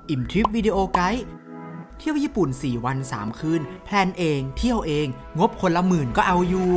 อิ่มทริปวิดีโอไกด์เที่ยวญี่ปุ่น4 วัน 3 คืนแพลนเองเที่ยวเองงบคนละ10,000ก็เอาอยู่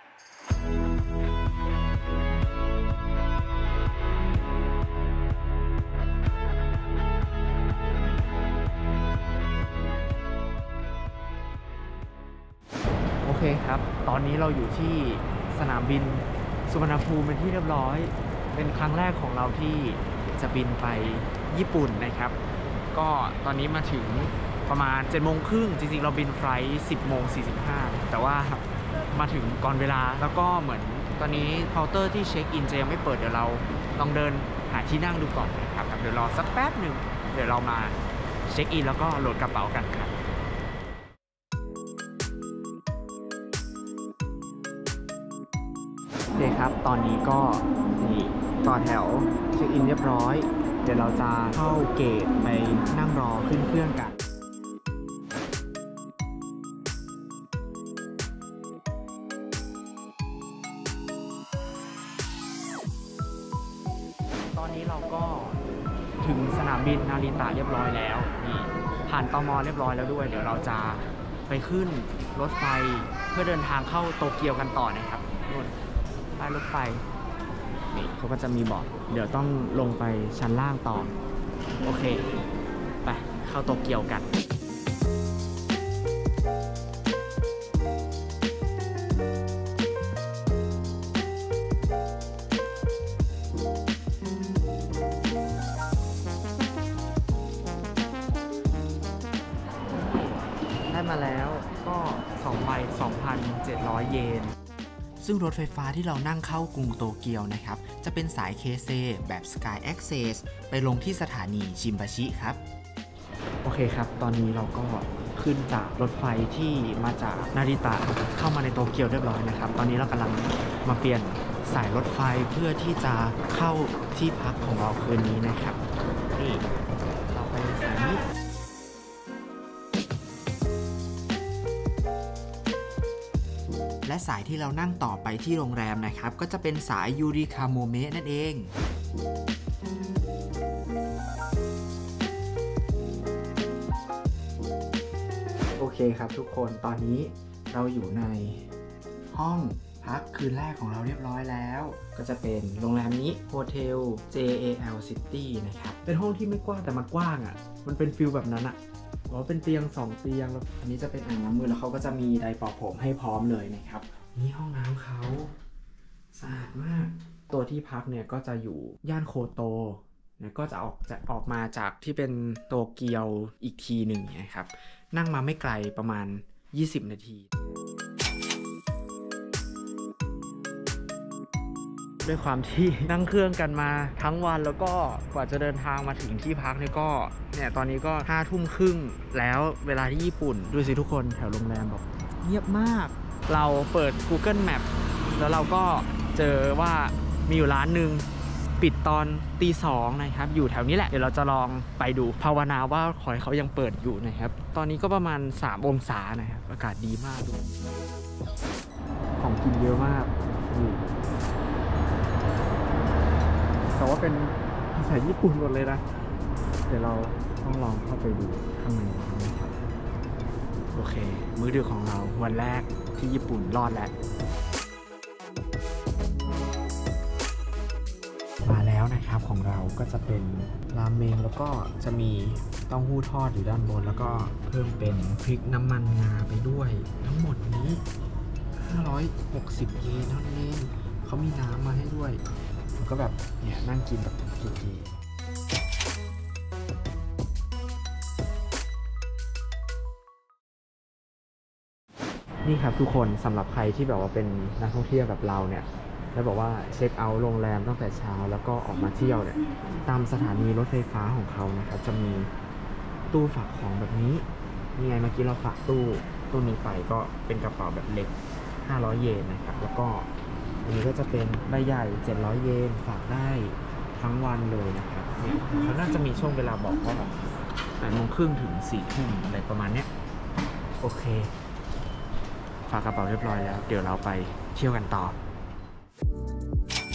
โอเคครับตอนนี้เราอยู่ที่สนามบินสุวรรณภูมิเป็นที่เรียบร้อยเป็นครั้งแรกของเราที่จะบินไปญี่ปุ่นนะครับก็ตอนนี้มาถึงประมาณ7:30จริงๆเราบินไฟล์ 10:45แต่ว่ามาถึงก่อนเวลาแล้วก็เหมือนตอนนี้เคาน์เตอร์ที่เช็คอินจะยังไม่เปิดเดี๋ยวเราลองเดินหาที่นั่งดูก่อนนะครับเดี๋ยวรอสักแป๊บหนึ่งเดี๋ยวเรามาเช็คอินแล้วก็โหลดกระเป๋ากันครับโอเคครับตอนนี้ก็นี่ต่อแถวเช็คอินเรียบร้อยเดี๋ยวเราจะเข้าเกตไปนั่งรอขึ้นเครื่องกันตอนนี้เราก็ถึงสนามบินนาริตะเรียบร้อยแล้วนี่ผ่านตม.เรียบร้อยแล้วด้วยเดี๋ยวเราจะไปขึ้นรถไฟเพื่อเดินทางเข้าโตเกียวกันต่อนะครับนู่นป้ายรถไฟนี่เขาก็จะมีบอกเดี๋ยวต้องลงไปชั้นล่างต่อโอเคไปเข้าโตเกียวกันได้มาแล้วก็2 ใบ 2,700 เยนซึ่งรถไฟฟ้าที่เรานั่งเข้ากรุงโตเกียวนะครับจะเป็นสายเคเซแบบ Sky Access ไปลงที่สถานีชิมบาชิครับโอเคครับตอนนี้เราก็ขึ้นจากรถไฟที่มาจากนาริตะเข้ามาในโตเกียวเรียบร้อยนะครับตอนนี้เรากำลังมาเปลี่ยนสายรถไฟเพื่อที่จะเข้าที่พักของเราคืนนี้นะครับนี่เราไปสายนี้และสายที่เรานั่งต่อไปที่โรงแรมนะครับก็จะเป็นสายยูริคาโมเมะนั่นเองโอเคครับทุกคนตอนนี้เราอยู่ในห้องพักคืนแรกของเราเรียบร้อยแล้วก็จะเป็นโรงแรมนี้โฮเทล JAL City นะครับเป็นห้องที่ไม่กว้างแต่มันกว้างอ่ะมันเป็นฟิลแบบนั้นอ่ะเป็นเตียง2 เตียงแล้วอันนี้จะเป็นอ่างล้างมือแล้วเขาก็จะมีไดร์เป่าผมให้พร้อมเลยนะครับนี่ห้องน้ำเขาสะอาดมากตัวที่พักเนี่ยก็จะอยู่ย่านโคโตเนี่ยก็จะออกมาจากที่เป็นโตเกียวอีกทีหนึ่งนะครับนั่งมาไม่ไกลประมาณ20 นาทีด้วยความที่นั่งเครื่องกันมาทั้งวันแล้วก็กว่าจะเดินทางมาถึงที่พักเนี่ยตอนนี้ก็5:30แล้วเวลาที่ญี่ปุ่นดูสิทุกคนแถวโรงแรมแบบเงียบมากเราเปิด Google Map แล้วเราก็เจอว่ามีอยู่ร้านหนึ่งปิดตอน2:00นะครับอยู่แถวนี้แหละเดี๋ยวเราจะลองไปดูภาวนาว่าขอให้เขายังเปิดอยู่นะครับตอนนี้ก็ประมาณ3 องศานะครับอากาศดีมากด้วยของกินเยอะมากแต่ว่าเป็นภาษาญี่ปุ่นหมดเลยนะเดี๋ยวเราต้องลองเข้าไปดูข้างในนะครับโอเคมื้อดึกของเราวันแรกที่ญี่ปุ่นรอดแล้วมาแล้วนะครับของเราก็จะเป็นราเมงแล้วก็จะมีเต้าหู้ทอดอยู่ด้านบนแล้วก็เพิ่มเป็นพริกน้ำมันงาไปด้วยทั้งหมดนี้560 เยนเท่านั้นเองเขามีน้ำมาให้ด้วยแล้วก็แบบเนี่ยนั่งกินแบบจุกๆนี่ครับทุกคนสำหรับใครที่แบบว่าเป็นนักท่องเที่ยวแบบเราเนี่ยแล้วบอกว่าเช็คเอาท์โรงแรมตั้งแต่เช้าแล้วก็ออกมาเที่ยวเนี่ยตามสถานีรถไฟฟ้าของเขานะครับจะมีตู้ฝากของแบบนี้นี่ไงเมื่อกี้เราฝากตู้นี้ไปก็เป็นกระเป๋าแบบเล็ก500 เยนนะครับแล้วก็อันนี้ก็จะเป็นใบใหญ่700 เยนฝากได้ทั้งวันเลยนะครับเนี่ยเขาน่าจะมีช่วงเวลาบอกว่า8:30 ถึง 4:00 อะไรประมาณเนี้ยโอเคฝากกระเป๋าเรียบร้อยแล้วเดี๋ยวเราไปเที่ยวกันต่อ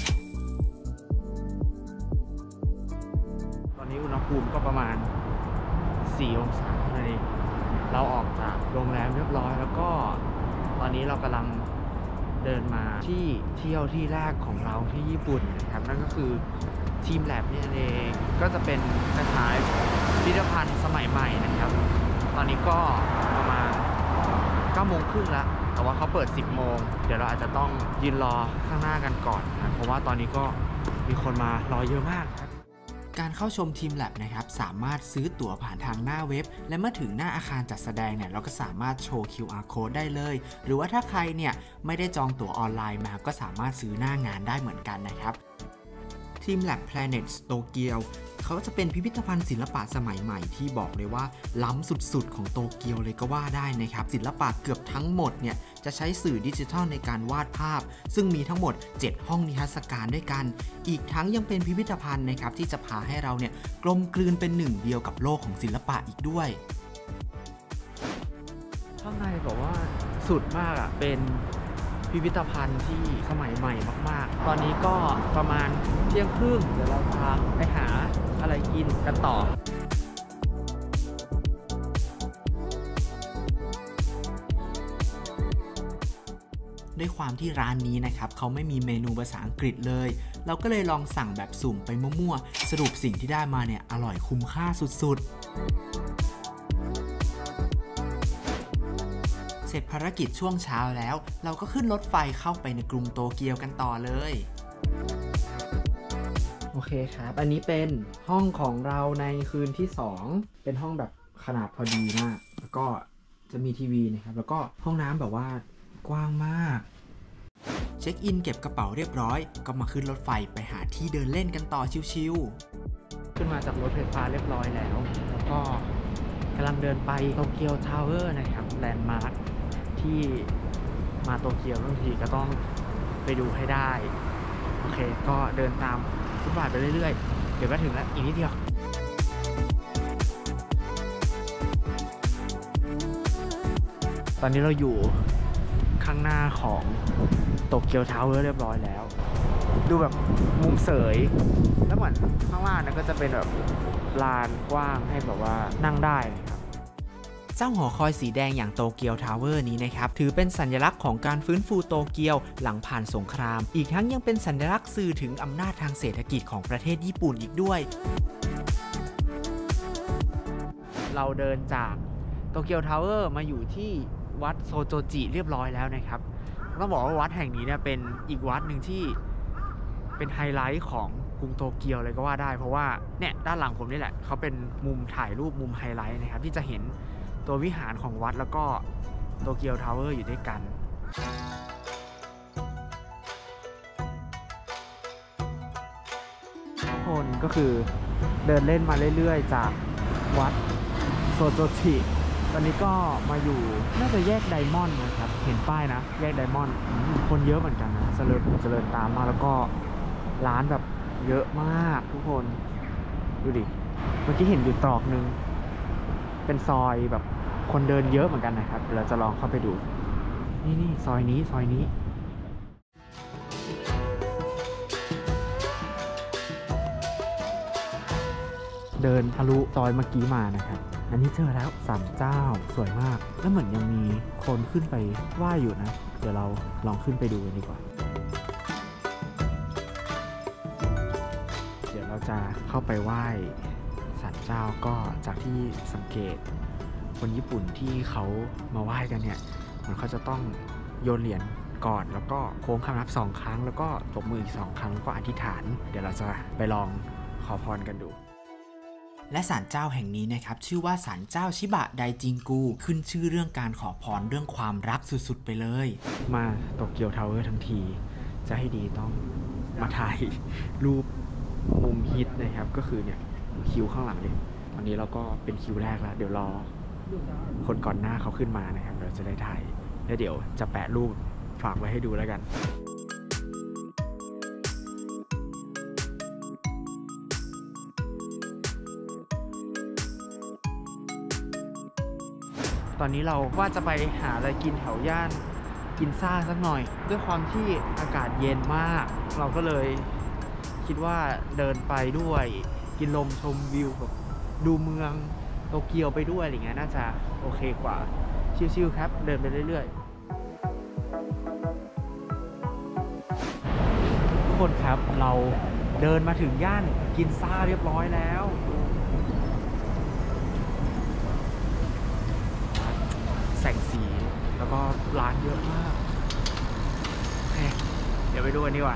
ตอนนี้อุณหภูมิก็ประมาณ 14 องศานั่นเองเราออกจากโรงแรมเรียบร้อยแล้วก็ตอนนี้เรากำลังเดินมาที่เที่ยวที่แรกของเราที่ญี่ปุ่นนะครับนั่นก็คือทีมแลบนี่เองก็จะเป็นคล้ายๆพิพิธภัณฑ์สมัยใหม่นะครับตอนนี้ก็ประมาณ9 โมงครึ่งแล้วแต่ว่าเขาเปิด 10 โมงเดี๋ยวเราอาจจะต้องยืนรอข้างหน้ากันก่อนนะเพราะว่าตอนนี้ก็มีคนมารอเยอะมากครับการเข้าชมทีมแลบนะครับสามารถซื้อตั๋วผ่านทางหน้าเว็บและเมื่อถึงหน้าอาคารจัดแสดงเนี่ยเราก็สามารถโชว์ QR code ได้เลยหรือว่าถ้าใครเนี่ยไม่ได้จองตั๋วออนไลน์มาก็สามารถซื้อหน้างานได้เหมือนกันนะครับทีม Lab Planet โตเกียวเขาจะเป็นพิพิธภัณฑ์ศิลปะสมัยใหม่ที่บอกเลยว่าล้ำสุดๆของโตเกียวเลยก็ว่าได้นะครับศิลปะเกือบทั้งหมดเนี่ยจะใช้สื่อดิจิทัลในการวาดภาพซึ่งมีทั้งหมด7ห้องนิทรรศการด้วยกันอีกทั้งยังเป็นพิพิธภัณฑ์นะครับที่จะพาให้เราเนี่ยกลมกลืนเป็นหนึ่งเดียวกับโลกของศิลปะอีกด้วยข้างในบอกว่าสุดมากอ่ะเป็นพิพิธภัณฑ์ที่สมัยใหม่มากๆตอนนี้ก็ประมาณเที่ยงครึ่งเดี๋ยวเราพาไปหาอะไรกินกันต่อด้วยความที่ร้านนี้นะครับเขาไม่มีเมนูภาษาอังกฤษเลยเราก็เลยลองสั่งแบบสุ่มไปมั่วๆสรุปสิ่งที่ได้มาเนี่ยอร่อยคุ้มค่าสุดๆเสร็จภารกิจช่วงเช้าแล้วเราก็ขึ้นรถไฟเข้าไปในกรุงโตเกียวกันต่อเลยโอเคครับอันนี้เป็นห้องของเราในคืนที่2เป็นห้องแบบขนาดพอดีมากแล้วก็จะมีทีวีนะครับแล้วก็ห้องน้ำแบบว่ากว้างมากเช็คอินเก็บกระเป๋าเรียบร้อยก็มาขึ้นรถไฟไปหาที่เดินเล่นกันต่อชิวๆขึ้นมาจากรถไฟฟ้าเรียบร้อยแล้วแล้วก็กำลังเดินไปโตเกียวทาวเวอร์นะครับแลนด์มาร์คที่มาโตเกียวบางทีก็ต้องไปดูให้ได้โอเคก็เดินตามฟุตบาทไปเรื่อยๆเดี๋ยวก็ถึงแล้วอีกนิดเดียวตอนนี้เราอยู่ข้างหน้าของโตเกียวทาวเวอร์เรียบร้อยแล้วดูแบบมุมเสยแล้วเหมือนข้างล่างนั้นก็จะเป็นแบบลานกว้างให้แบบว่านั่งได้นะครับเจ้าหอคอยสีแดงอย่างโตเกียวทาวเวอร์นี้นะครับถือเป็นสัญลักษณ์ของการฟื้นฟูโตเกียวหลังผ่านสงครามอีกทั้งยังเป็นสัญลักษณ์สื่อถึงอำนาจทางเศรษฐกิจของประเทศญี่ปุ่นอีกด้วยเราเดินจากโตเกียวทาวเวอร์มาอยู่ที่วัดโซโจจิเรียบร้อยแล้วนะครับต้องบอกว่าวัดแห่งนี้เนี่ยเป็นอีกวัดหนึ่งที่เป็นไฮไลท์ของกรุงโตเกียวเลยก็ว่าได้เพราะว่าเนี่ยด้านหลังผมนี่แหละเขาเป็นมุมถ่ายรูปมุมไฮไลท์นะครับที่จะเห็นตัววิหารของวัดแล้วก็โตเกียวทาวเวอร์อยู่ด้วยกันทุกคนก็คือเดินเล่นมาเรื่อยๆจากวัดโซโจจิตอนนี้ก็มาอยู่น่าจะแยกไดมอนด์นะครับเห็นป้ายนะแยกไดมอนด์คนเยอะเหมือนกันนะเจริญตามมาแล้วก็ร้านแบบเยอะมากทุกคนดูดิเมื่อกี้เห็นอยู่ตรอกนึงเป็นซอยแบบคนเดินเยอะเหมือนกันนะครับเดี๋ยวเราจะลองเข้าไปดูนี่ซอยนี้เดินทะลุซอยเมื่อกี้มานะครับอันนี้เจอแล้วศาลเจ้าสวยมากแล้วเหมือนยังมีคนขึ้นไปไหว้อยู่นะเดี๋ยวเราลองขึ้นไปดูกันดีกว่าเดี๋ยวเราจะเข้าไปไหว้ศาลเจ้าก็จากที่สังเกตคนญี่ปุ่นที่เขามาไหว้กันเนี่ยมันเขาจะต้องโยนเหรียญก่อนแล้วก็โค้งคำนับ2 ครั้งแล้วก็ตบมืออีก2 ครั้งแล้วก็อธิษฐานเดี๋ยวเราจะไปลองขอพรกันดูและศาลเจ้าแห่งนี้นะครับชื่อว่าศาลเจ้าชิบะไดจิงกูขึ้นชื่อเรื่องการขอพรเรื่องความรักสุดๆไปเลยมาโตเกียวทาวเวอร์ทั้งทีจะให้ดีต้องมาถ่ายรูปมุมฮิตนะครับก็คือเนี่ยคิวข้างหลังเลยตอนนี้เราก็เป็นคิวแรกแล้วเดี๋ยวรอคนก่อนหน้าเขาขึ้นมานะครับเราจะได้ถ่ายแล้วเดี๋ยวจะแปะรูปฝากไว้ให้ดูแล้วกันตอนนี้เราว่าจะไปหาอะไรกินแถวย่านกินซ่าสักหน่อยด้วยความที่อากาศเย็นมากเราก็เลยคิดว่าเดินไปด้วยกินลมชมวิวแบบดูเมืองโตเกียวไปด้วยอะไรเงี้ยน่าจะโอเคกว่าชิลๆครับเดินไปเรื่อยๆทุกคนครับเราเดินมาถึงย่านกินซ่าเรียบร้อยแล้วแสงสีแล้วก็ร้านเยอะมากโอเคเดี๋ยวไปดูกันดีกว่า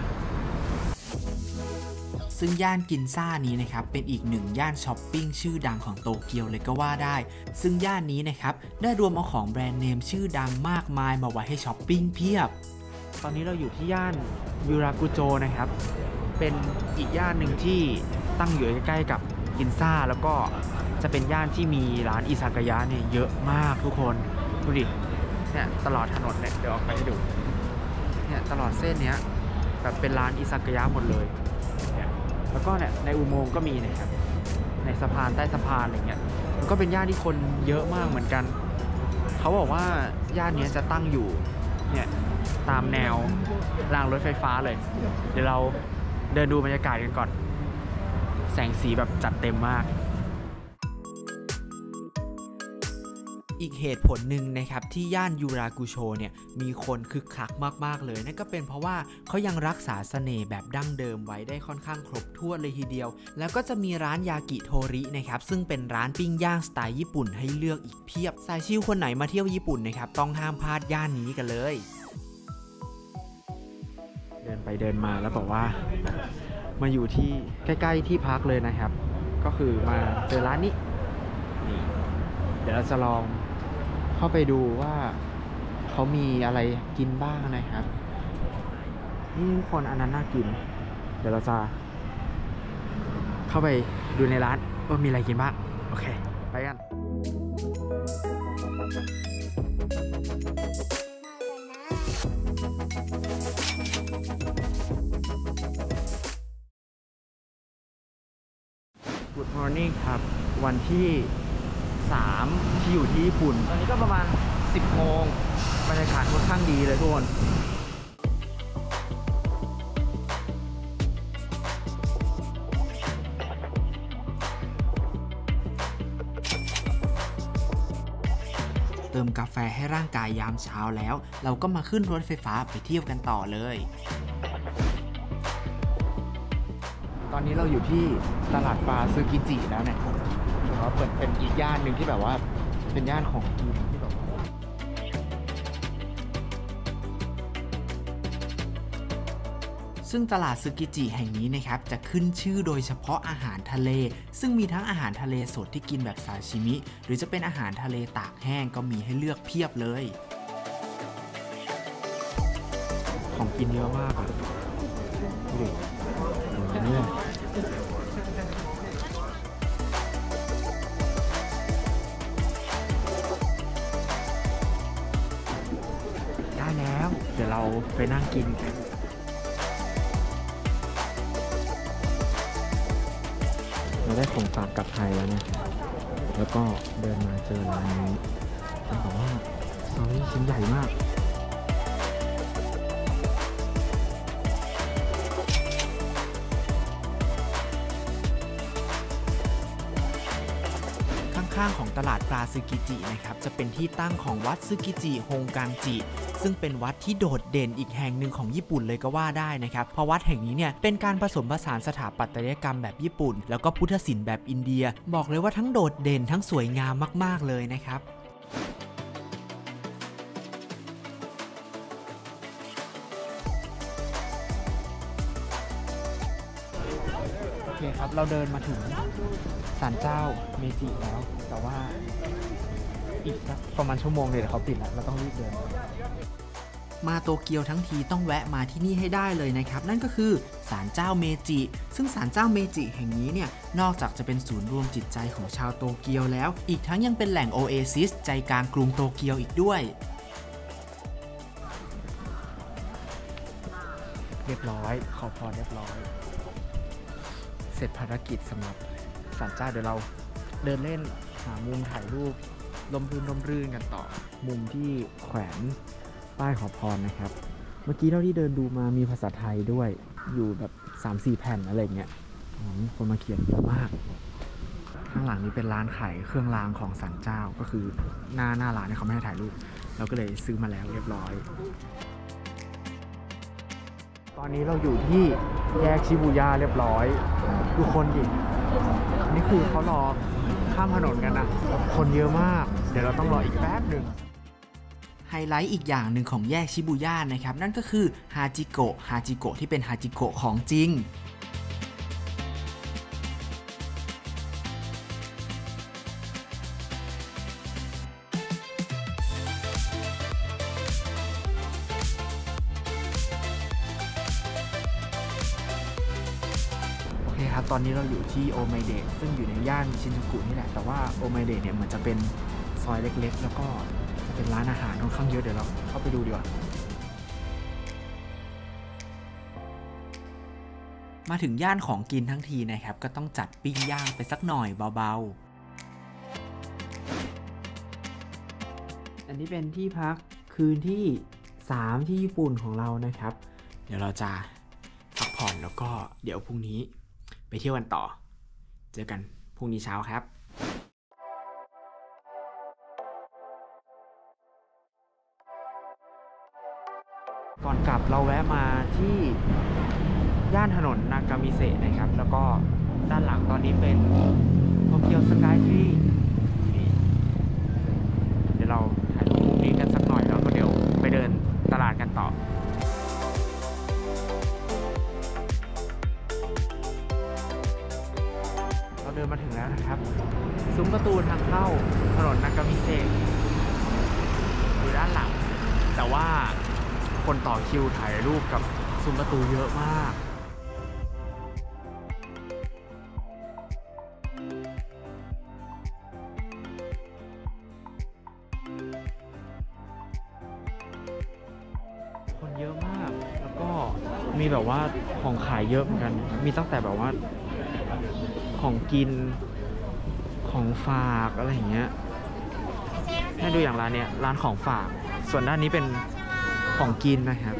ซึ่งย่านกินซ่านี้นะครับเป็นอีกหนึ่งย่านช้อปปิ้งชื่อดังของโตเกียวเลยก็ว่าได้ซึ่งย่านนี้นะครับได้รวมเอาของแบรนด์เนมชื่อดังมากมายมาไว้ให้ช้อปปิ้งเพียบตอนนี้เราอยู่ที่ย่านยูรากุโจนะครับเป็นอีกย่านหนึ่งที่ตั้งอยู่ใกล้ๆกับกินซ่าแล้วก็จะเป็นย่านที่มีร้านอิซากายะเนี่ยเยอะมากทุกคนดูดิเนี่ยตลอดถนนเนี่ยเดี๋ยวออกไปให้ดูเนี่ยตลอดเส้นเนี้ยแบบเป็นร้านอิซากายะหมดเลยเนี่ยแล้วก็เนี่ยในอุโมงค์ก็มีนะครับในสะพานใต้สะพานอะไรเงี้ยมันก็เป็นย่านที่คนเยอะมากเหมือนกันเขาบอกว่าย่านนี้จะตั้งอยู่เนี่ยตามแนวรางรถไฟฟ้าเลยเดี๋ยวเราเดินดูบรรยากาศกันก่อนแสงสีแบบจัดเต็มมากอีกเหตุผลหนึ่งนะครับที่ย่านยูรากุโชเนี่ยมีคนคึกคักมากๆเลยนั่นก็เป็นเพราะว่าเขายังรักษาเสน่ห์แบบดั้งเดิมไว้ได้ค่อนข้างครบถ้วนเลยทีเดียวแล้วก็จะมีร้านยากิโทรินะครับซึ่งเป็นร้านปิ้งย่างสไตล์ญี่ปุ่นให้เลือกอีกเพียบสายชิลคนไหนมาเที่ยวญี่ปุ่นนะครับต้องห้ามพลาดย่านนี้กันเลยเดินไปเดินมาแล้วบอกว่ามาอยู่ที่ใกล้ๆที่พักเลยนะครับก็คือมาเจอร้านนี้นี่เดี๋ยวเราจะลองเข้าไปดูว่าเขามีอะไรกินบ้างนะครับนี่ทุกคนอันนั้นน่ากินเดี๋ยวเราจะเข้าไปดูในร้านว่ามีอะไรกินบ้างโอเคไปกันGood morning ครับวันที่3ที่อยู่ที่ญี่ปุ่นตอนนี้ก็ประมาณ10 โมงบรรยากาศค่อนข้างดีเลยทุกคนเติมกาแฟให้ร่างกายยามเช้าแล้วเราก็มาขึ้นรถไฟฟ้าไปเที่ยวกันต่อเลยตอนนี้เราอยู่ที่ตลาดปลาซึกิจิแล้วเนี่ยถือว่าเป็นอีกย่านหนึ่งที่แบบว่าเป็นย่านของกินที่แบบซึ่งตลาดซึกิจิแห่งนี้นะครับจะขึ้นชื่อโดยเฉพาะอาหารทะเลซึ่งมีทั้งอาหารทะเลสดที่กินแบบซาชิมิหรือจะเป็นอาหารทะเลตากแห้งก็มีให้เลือกเพียบเลยของกินเยอะมากอ่ะดูเนี่ยได้แล้วเดี๋ยวเราไปนั่งกินกันเราได้ของฝากกลับไทยแล้วเนี่ยแล้วก็เดินมาเจอร้านนี้ต้องบอกว่าซอยชิ้นใหญ่มากข้างๆของตลาดปลาซึกิจินะครับจะเป็นที่ตั้งของวัดซึกิจิฮงกังจิซึ่งเป็นวัดที่โดดเด่นอีกแห่งหนึ่งของญี่ปุ่นเลยก็ว่าได้นะครับเพราะวัดแห่งนี้เนี่ยเป็นการผสมผสานสถาปัตยกรรมแบบญี่ปุ่นแล้วก็พุทธศิลป์แบบอินเดียบอกเลยว่าทั้งโดดเด่นทั้งสวยงามมากๆเลยนะครับโอเคครับเราเดินมาถึงศาลเจ้าเมจิแล้วแต่ว่าอีกสักประมาณชั่วโมงเดี๋ยวเขาปิดแล้วเราต้องรีบเดินมาโตเกียวทั้งทีต้องแวะมาที่นี่ให้ได้เลยนะครับนั่นก็คือศาลเจ้าเมจิซึ่งศาลเจ้าเมจิแห่งนี้เนี่ยนอกจากจะเป็นศูนย์รวมจิตใจของชาวโตเกียวแล้วอีกทั้งยังเป็นแหล่งโอเอซิสใจกลางกรุงโตเกียวอีกด้วยเรียบร้อยขอพรเรียบร้อยเสร็จภารกิจสำหรับศาลเจ้าเดี๋ยวเราเดินเล่นหามุมถ่ายรูปลมรื่นกันต่อมุมที่แขวนป้ายขอพรนะครับเมื่อกี้เท่าที่เดินดูมามีภาษาไทยด้วยอยู่แบบ 3-4 แผ่นอะไรเงี้ยคนมาเขียนเยอะมากข้างหลังนี้เป็นร้านขายเครื่องรางของศาลเจ้าก็คือหน้าร้านเนี่ยเขาไม่ให้ถ่ายรูปเราก็เลยซื้อมาแล้วเรียบร้อยตอนนี้เราอยู่ที่แยกชิบูย่าเรียบร้อยดูคนดินี่คือเขารอข้ามถนนกันนะคนเยอะมากเดี๋ยวเราต้องรออีกแป๊บหนึ่งไฮไลท์อีกอย่างหนึ่งของแยกชิบูย่านะครับนั่นก็คือฮาจิโกะที่เป็นฮาจิโกะของจริงครับตอนนี้เราอยู่ที่โอไมเดะซึ่งอยู่ในย่านชินจูกุนี่แหละแต่ว่าโอไมเดะเนี่ยเหมือนจะเป็นซอยเล็กๆแล้วก็จะเป็นร้านอาหารค่อนข้างเยอะเดี๋ยวเราเข้าไปดูดีกว่ามาถึงย่านของกินทั้งทีนะครับก็ต้องจัดปิ้งย่างไปสักหน่อยเบาๆอันนี้เป็นที่พักคืนที่3ที่ญี่ปุ่นของเรานะครับเดี๋ยวเราจะพักผ่อนแล้วก็เดี๋ยวพรุ่งนี้ไปเที่ยวกันต่อเจอกันพรุ่งนี้เช้าครับก่อนกลับเราแวะมาที่ย่านถนนนากามิเซะนะครับแล้วก็ด้านหลังตอนนี้เป็นโตเกียวสกายทรีนี่เดี๋ยวเราถ่ายรูปมุมนี้กันสักหน่อยแล้วก็เดี๋ยวไปเดินตลาดกันต่อเดินมาถึงแล้วนะครับซุ้มประตูทางเข้าถนนนากามิเซะอยู่ด้านหลังแต่ว่าคนต่อคิวถ่ายรูปกับซุ้มประตูเยอะมากคนเยอะมากแล้วก็มีแบบว่าของขายเยอะเหมือนกันมีตั้งแต่แบบว่าของกินของฝากอะไรอย่างเงี้ยให้ดูอย่างร้านเนี้ยร้านของฝากส่วนด้านนี้เป็นของกินนะครับ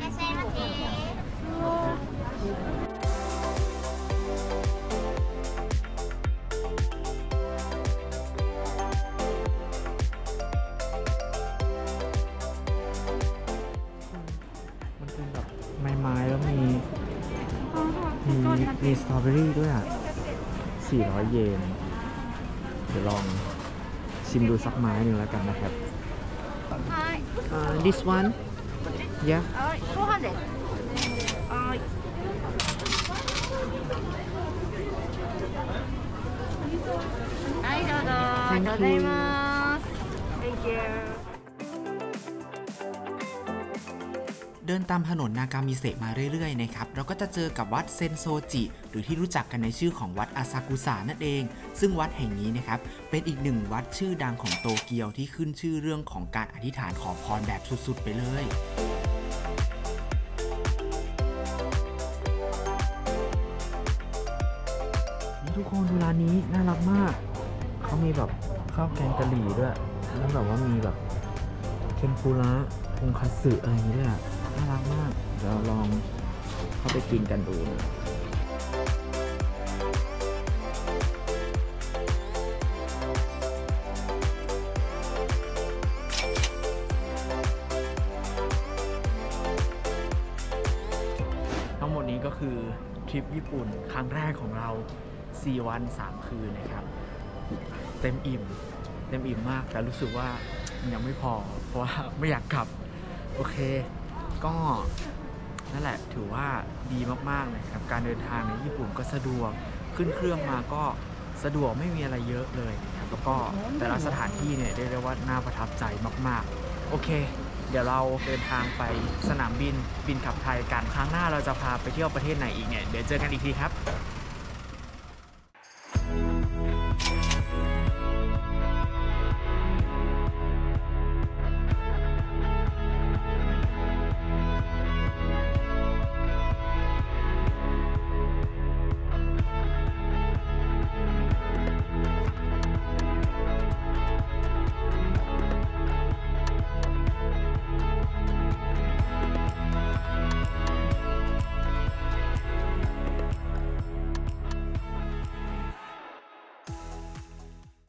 มันเป็นแบบไม้ๆแล้วมีสตรอเบอรี่ด้วยอ่ะ400 เยนเดี๋ยวลองชิมดูสักไม้หนึ่งแล้วกันนะครับ this one yeah はいどうぞありがとうございます Thank you เดินตามถนนนากามิเซะมาเรื่อยๆนะครับเราก็จะเจอกับวัดเซนโซจิหรือที่รู้จักกันในชื่อของวัดอาซากุสะนั่นเองซึ่งวัดแห่งนี้นะครับเป็นอีกหนึ่งวัดชื่อดังของโตเกียวที่ขึ้นชื่อเรื่องของการอธิษฐานขอพรแบบสุดๆไปเลยทุกคนดูร้านนี้น่ารักมากเขามีแบบข้าวแกงกะหรี่ด้วยแล้วแบบว่ามีแบบเทมปุระทงคัตสึอะไรอย่างนี้ด้วยน่ารักมากเดี๋ยวลองเข้าไปกินกันดูทั้งหมดนี้ก็คือทริปญี่ปุ่นครั้งแรกของเรา4 วัน 3 คืนนะครับเต็มอิ่มมากแต่รู้สึกว่ายังไม่พอเพราะว่าไม่อยากกลับโอเคก็นั่นแหละถือว่าดีมากๆนะครับการเดินทางในญี่ปุ่นก็สะดวกขึ้นเครื่องมาก็สะดวกไม่มีอะไรเยอะเลยนะครับแล้วก็แต่ละสถานที่เนี่ยเรียกได้ว่าน่าประทับใจมากๆโอเคเดี๋ยวเราเดินทางไปสนามบินกลับไทยกันครั้งหน้าเราจะพาไปเที่ยวประเทศไหนอีกเนี่ยเดี๋ยวเจอกันอีกทีครับ